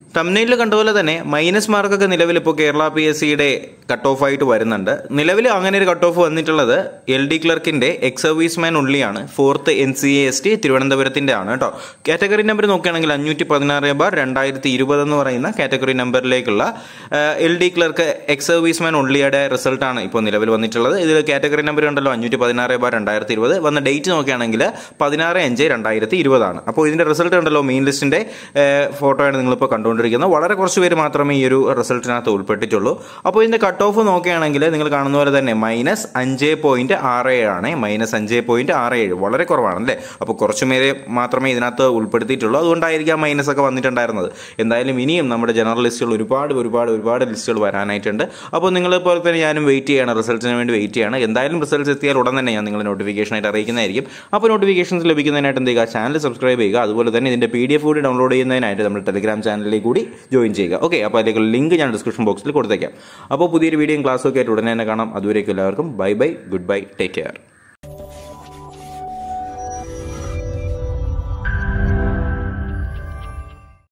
തംബ്നെയിലിൽ കണ്ടതുപോലെ തന്നെ മൈനസ് മാർക്കൊക്കെ നിലവിൽ ഇപ്പോൾ കേരള PSCയുടെ കട്ട് ഓഫ് ആയിട്ട് വരുന്നുണ്ട്. നിലവിൽ അങ്ങനെ ഒരു കട്ട് ഓഫ് വന്നിട്ടുള്ളത് LD ക്ലർക്കിന്റെ എക്സ് സർവീസ്മാൻ ഉള്ളിയാണ്. 4th NCAST തിരുവനന്തപുരത്തിന്റെ ആണ് കേട്ടോ. കാറ്റഗറി നമ്പർ നോക്കുകയാണെങ്കിൽ 516/2020 എന്ന് പറയുന്ന കാറ്റഗറി നമ്പറിലേക്കുള്ള LD ക്ലർക്ക് എക്സ് സർവീസ്മാൻ ഉള്ളിയുടെ റിസൾട്ടാണ് ഇപ്പോൾ നിലവിൽ വന്നിട്ടുള്ളത്. ഇതിൽ കാറ്റഗറി നമ്പർ ഉണ്ടല്ലോ 516/2020 വന്ന ഡേറ്റ് നോക്കുകയാണെങ്കിൽ 16/5/2020 ആണ്. അപ്പോൾ ഇതിന്റെ റിസൾട്ട് ഉണ്ടല്ലോ മെയിൻ ലിസ്റ്റിന്റെ ഫോട്ടോയാണ് നിങ്ങളിപ്പോൾ കണ്ടുകൊണ്ടിരിക്കുന്നത്. വളരെ കുറച്ച് പേര് മാത്രമേ ഈ ഒരു റിസൾട്ടിനകത്ത് ഉൾപ്പെട്ടിട്ടുള്ളൂ. അപ്പോൾ ഇതിന്റെ കട്ട് ഓഫ് നോക്കുകയാണെങ്കിൽ നിങ്ങൾ കാണുന്ന പോലെ തന്നെ -5.67 ആണ്. -5.67 വളരെ കുറവാണ് അല്ലേ. അപ്പോൾ കുറച്ചു പേര് മാത്രമേ ഇതിനകത്ത് ഉൾപ്പെടുത്തിയിട്ടുള്ളൂ. അതുകൊണ്ടായിരിക്കും മൈനസ് ഒക്കെ വന്നിട്ടുണ്ടായിരുന്നത്. എന്തായാലും ഇനിയും നമ്മുടെ ജനറൽ ലിസ്റ്റുകൾ ഒരുപാട് ലിസ്റ്റുകൾ വരാനായിട്ടുണ്ട്. അപ്പോൾ നിങ്ങളെപ്പോലെ തന്നെ ഞാനും വെയിറ്റ് ചെയ്യണം, റിസൾട്ടിന് വേണ്ടി വെയിറ്റ് ചെയ്യണം. എന്തായാലും റിസൾട്ട്സ് എത്തിയാൽ ഉടൻ തന്നെ ഞാൻ നിങ്ങളെ നോട്ടിഫിക്കേഷനായിട്ട് അറിയിക്കുന്നതായിരിക്കും. അപ്പോൾ നോട്ടിഫിക്കേഷൻസ് ലഭിക്കുന്നതിനായിട്ട് എന്ത് ചെയ്യുക, ചാനൽ സബ്സ്ക്രൈബ് ചെയ്യുക. അതുപോലെ തന്നെ ഇതിന്റെ PDF കൂടി ഡൗൺലോഡ് ചെയ്യുന്നതിനായിട്ട് നമ്മുടെ ടെലിഗ്രാം ചാനലിലേക്ക് കൂടി ജോയിൻ ചെയ്യുക. ഓക്കെ, അപ്പോൾ അതിലേക്ക് ലിങ്ക് ഞാൻ ഡിസ്ക്രിപ്ഷൻ ബോക്സിൽ കൊടുത്തേക്കാം. അപ്പോൾ പുതിയൊരു വീഡിയോയും ക്ലാസ്സും ഒക്കെ ആയിട്ട് ഉടനെ തന്നെ കാണാം. അതുവരേക്കും എല്ലാവർക്കും bye, good bye, take care.